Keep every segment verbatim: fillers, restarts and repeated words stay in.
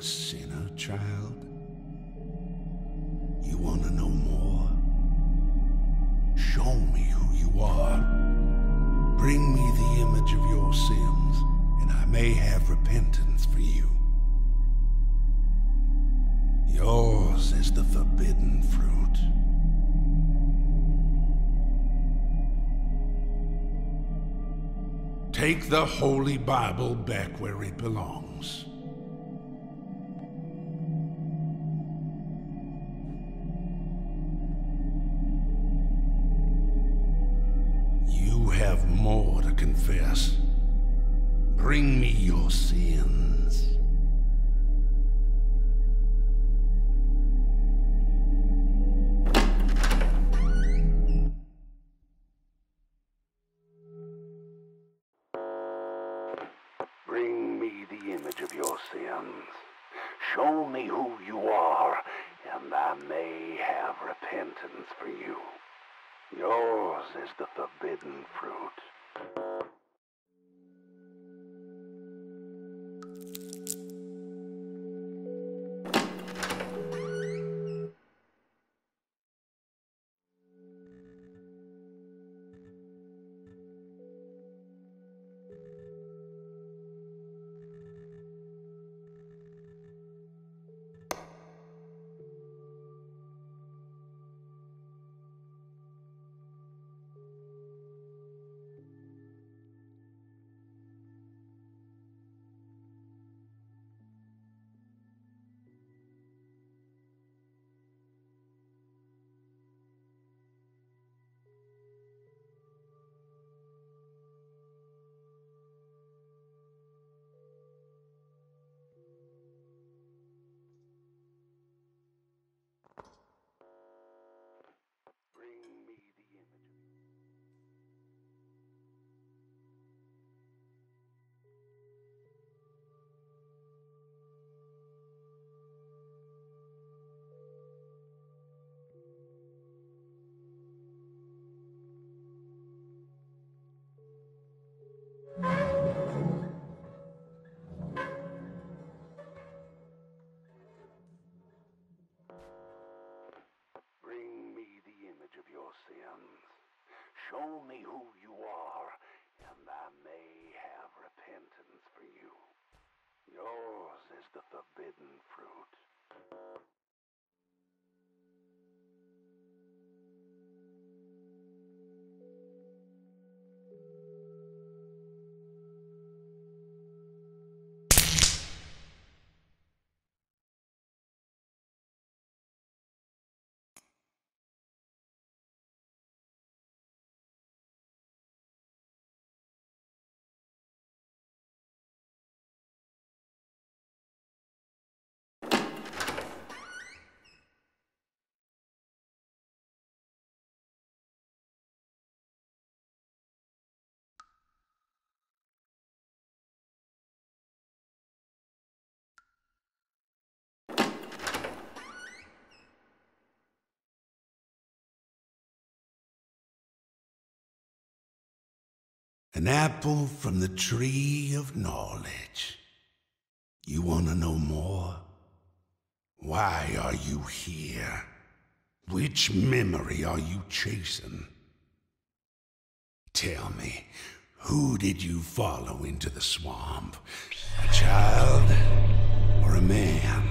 sinner, child? You want to know more? Show me who you are. Bring me the image of your sins, and I may have repentance for you. Yours is the forbidden fruit. Take the Holy Bible back where it belongs. You have more to confess. Bring me your sins. Bring me the image of your sins. Show me who you are, and I may have repentance for you. Yours is the forbidden fruit. Show me who you are, and I may have repentance for you. Yours is the forbidden fruit. An apple from the tree of knowledge. You want to know more? Why are you here? Which memory are you chasing? Tell me, who did you follow into the swamp? A child or a man?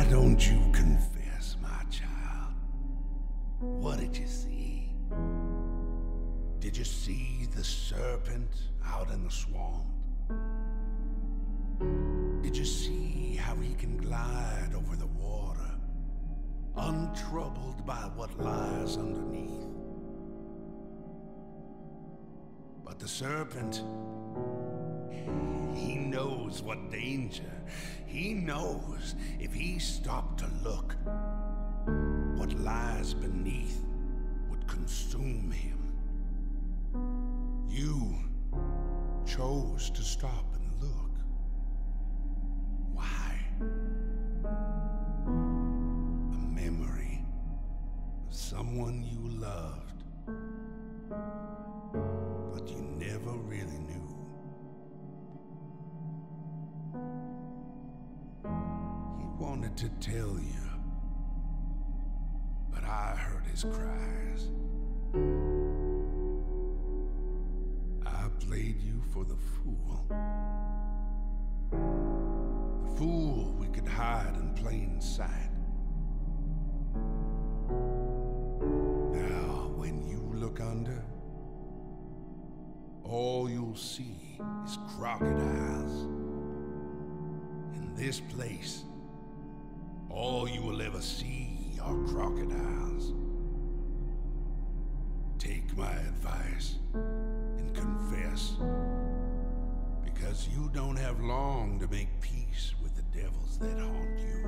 Why don't you confess, my child? What did you see? Did you see the serpent out in the swamp? Did you see how he can glide over the water, untroubled by what lies underneath? But the serpent, he knows what danger. He knows if he stopped to look, what lies beneath would consume him. You chose to stop and look. Why? A memory of someone you loved, but you never really knew. He wanted to tell you, but I heard his cries. I played you for the fool. The fool we could hide in plain sight. Now, when you look under, all you'll see is crocodiles. In this place, all you will ever see are crocodiles. Take my advice and confess, because you don't have long to make peace with the devils that haunt you.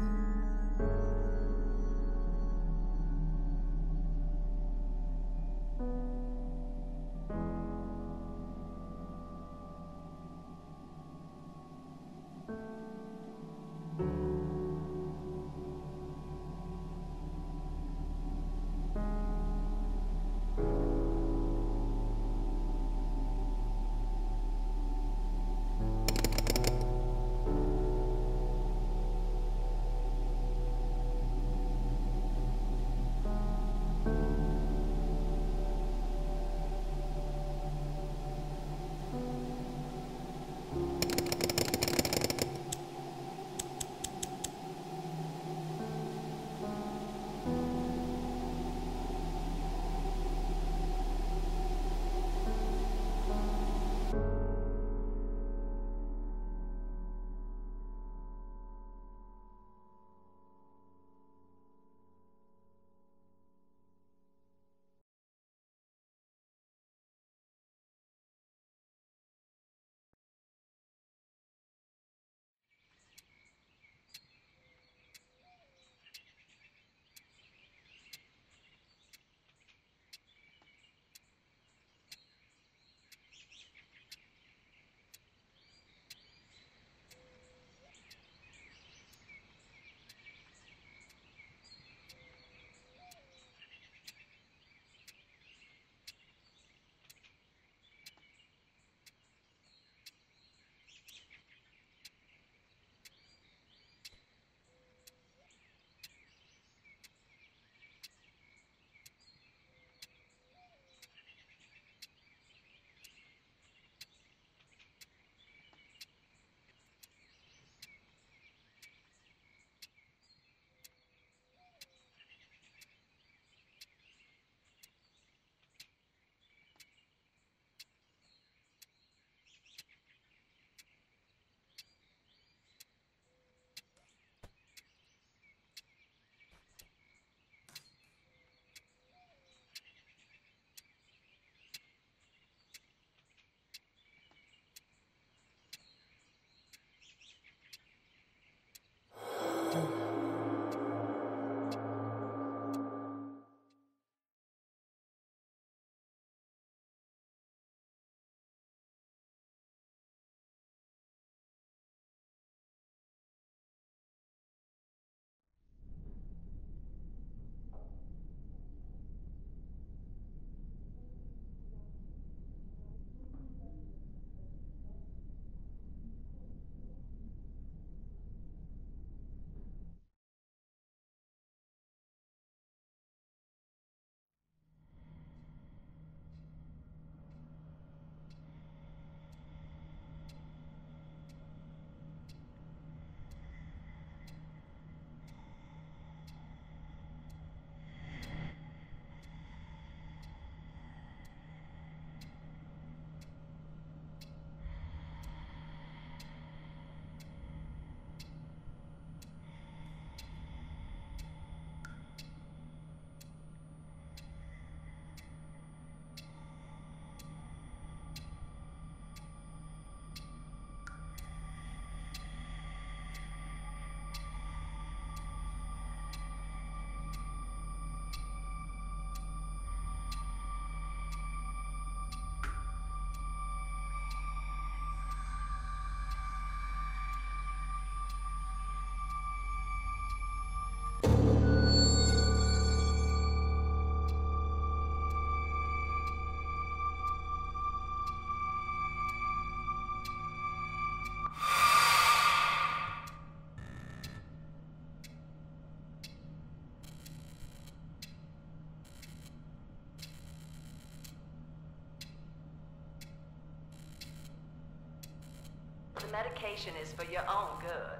The medication is for your own good.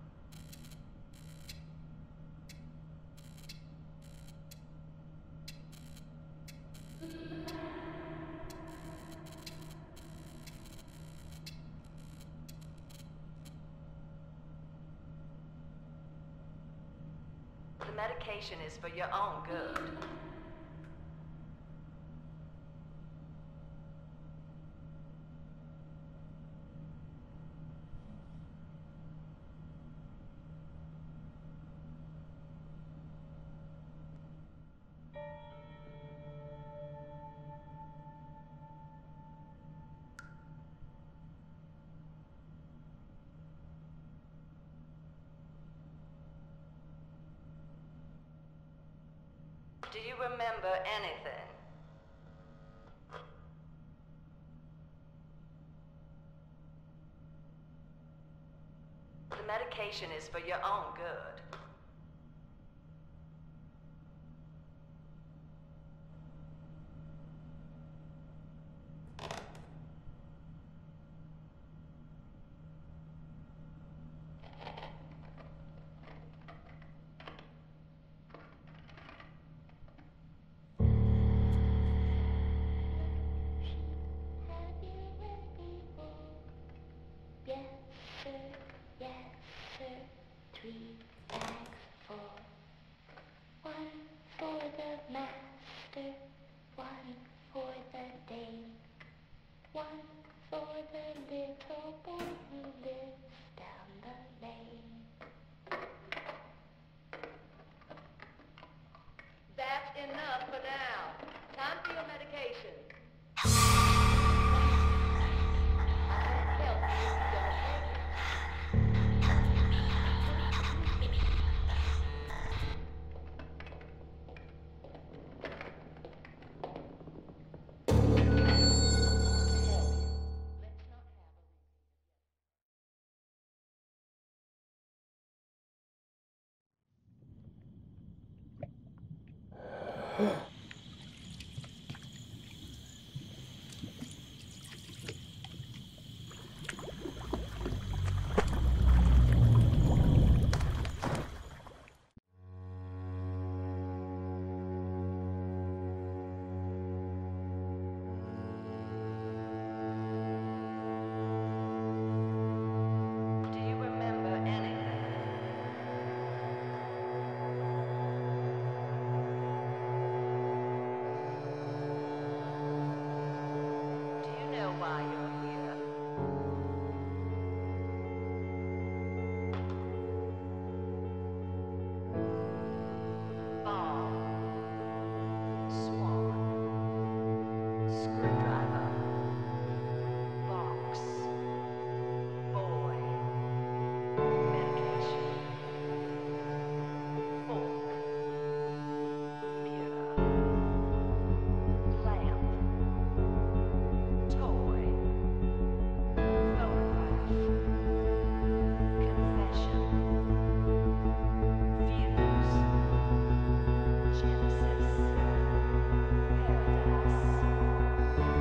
The medication is for your own good. Do you remember anything? The medication is for your own good. Three bags full. One for the master, one for the dame, one for the little boy who lives down the lane. That's enough for now. Time for your medication. Why you're here. Ball, swan, screwdriver, box, boy, medication, fork, mirror, lamp, toy, photograph, confession, fuse, Genesis, paradise,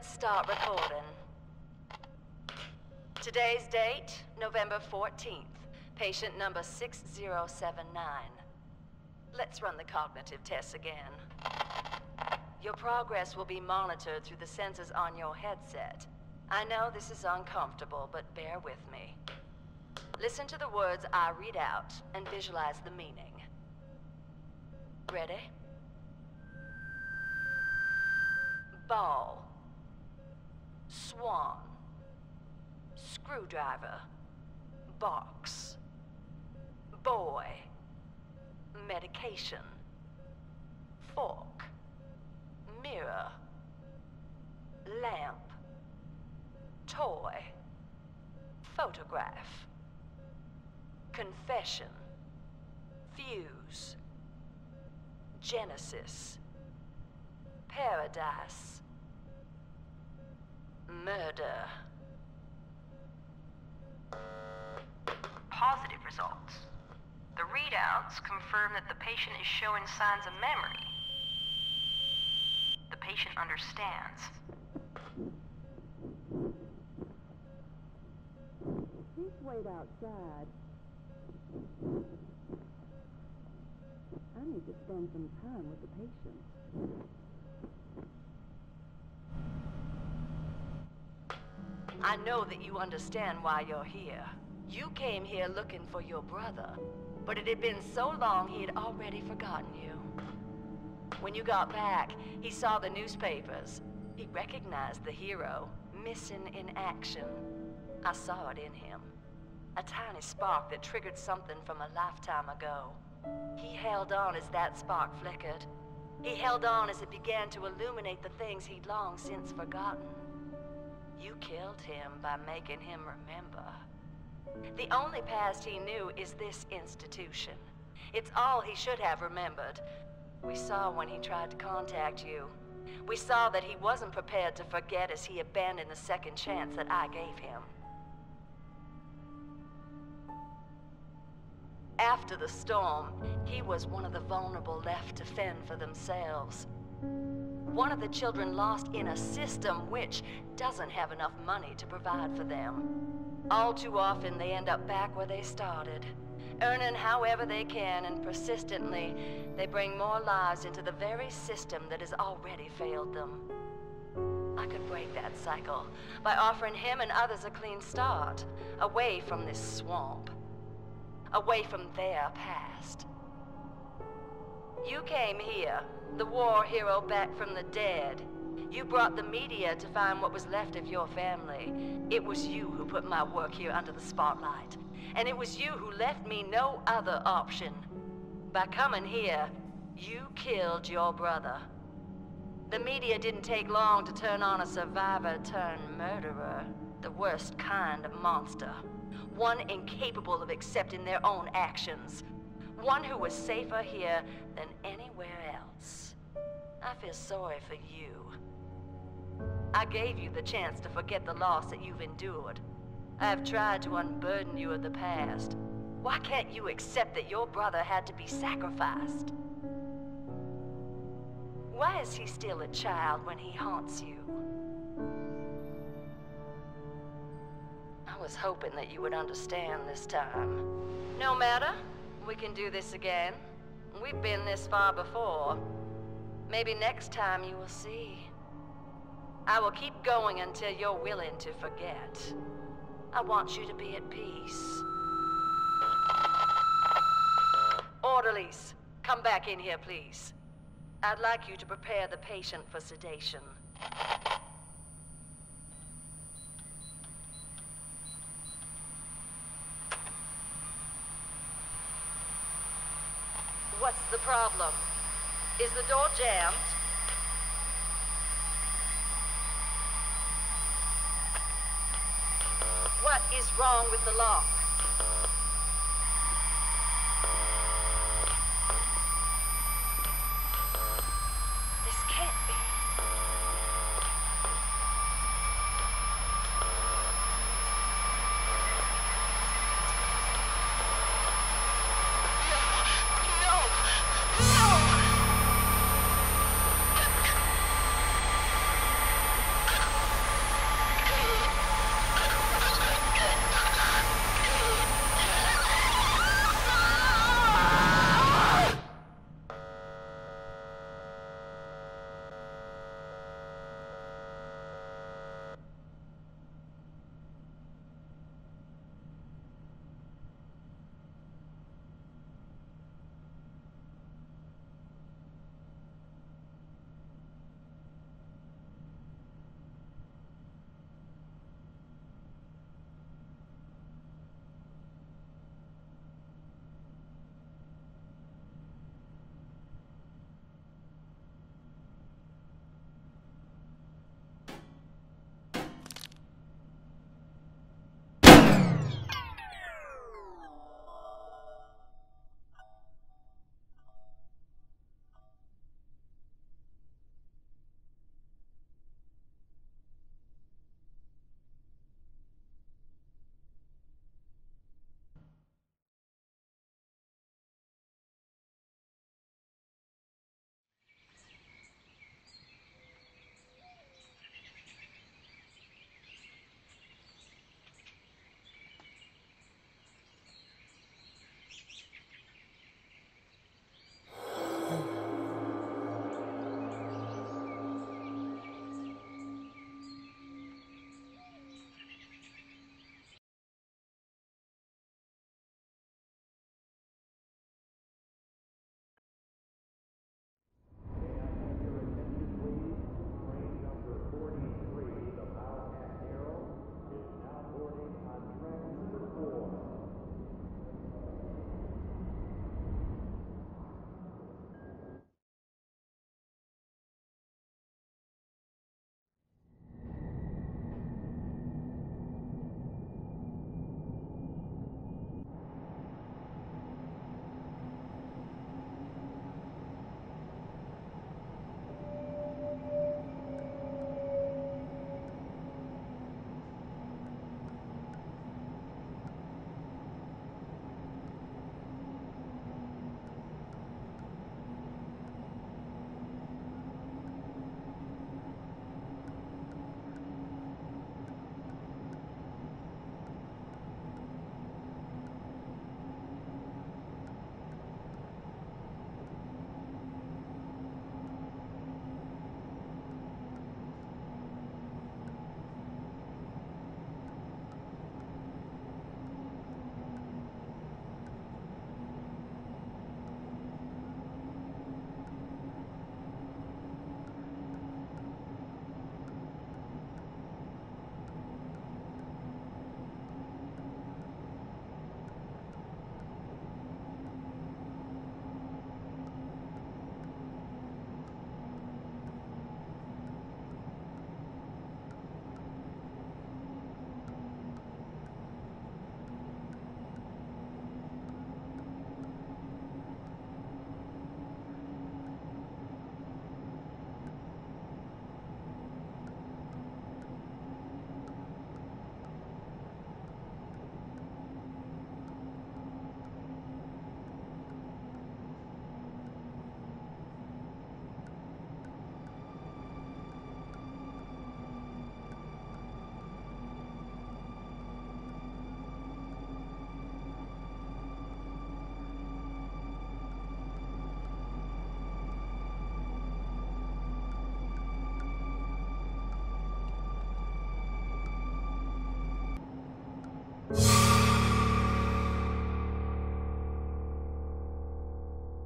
Let's start recording. Today's date, November fourteenth. Patient number six zero seven nine. Let's run the cognitive tests again. Your progress will be monitored through the sensors on your headset. I know this is uncomfortable, but bear with me. Listen to the words I read out and visualize the meaning. Ready? Ball. Swan. Screwdriver. Box. Boy. Medication. Fork. Mirror. Lamp. Toy. Photograph. Confession. Fuse. Genesis. Paradise. Murder. Positive results. The readouts confirm that the patient is showing signs of memory. The patient understands. Please wait outside. I need to spend some time with the patient. I know that you understand why you're here. You came here looking for your brother, but it had been so long he had already forgotten you. When you got back, he saw the newspapers. He recognized the hero, missing in action. I saw it in him. A tiny spark that triggered something from a lifetime ago. He held on as that spark flickered. He held on as it began to illuminate the things he'd long since forgotten. You killed him by making him remember. The only past he knew is this institution. It's all he should have remembered. We saw when he tried to contact you. We saw that he wasn't prepared to forget as he abandoned the second chance that I gave him. After the storm, he was one of the vulnerable left to fend for themselves. One of the children lost in a system which doesn't have enough money to provide for them. All too often they end up back where they started, earning however they can, and persistently they bring more lives into the very system that has already failed them. I could break that cycle by offering him and others a clean start, away from this swamp, away from their past. You came here, the war hero back from the dead. You brought the media to find what was left of your family. It was you who put my work here under the spotlight. And it was you who left me no other option. By coming here, you killed your brother. The media didn't take long to turn on a survivor turned murderer. The worst kind of monster. One incapable of accepting their own actions. One who was safer here than anywhere else. I feel sorry for you. I gave you the chance to forget the loss that you've endured. I have tried to unburden you of the past. Why can't you accept that your brother had to be sacrificed? Why is he still a child when he haunts you? I was hoping that you would understand this time. No matter. We can do this again. We've been this far before. Maybe next time you will see. I will keep going until you're willing to forget. I want you to be at peace. Orderlies, come back in here, please. I'd like you to prepare the patient for sedation. What's the problem? Is the door jammed? What is wrong with the lock? This can't be. No! No! No!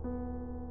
you.